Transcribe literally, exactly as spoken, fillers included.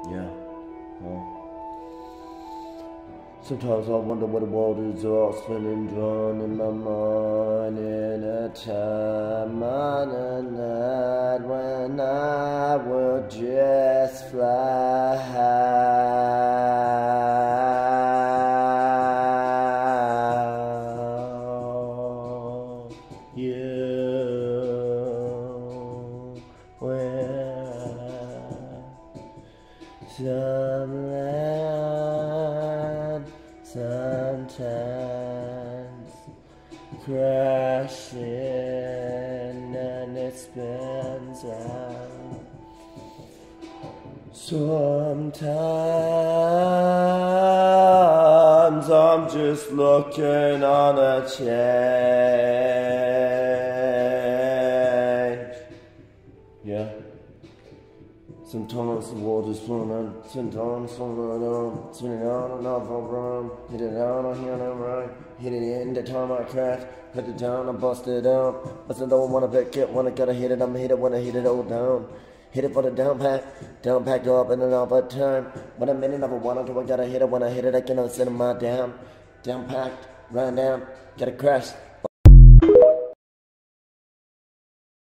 Yeah. Well, sometimes I wonder what the world is all spinning, drawn in my mind in a time on a night when I would just fly high. You were some land, sometimes crashing and it spins out. Sometimes I'm just looking on a change. Yeah. Sometimes the water's flowing out, sometimes flowing out, spinning on and off a run, hit it down, I hear it right, hit it in the time I crash, hit it down, I bust it out, I said don't wanna pick it, when I gotta hit it, I'm hit it when I hit it all down, hit it for the down pack, down packed up in and off a time, when I'm in another one, I gotta hit it, when I hit it, I cannot sit in my down, down packed, run down, gotta crash.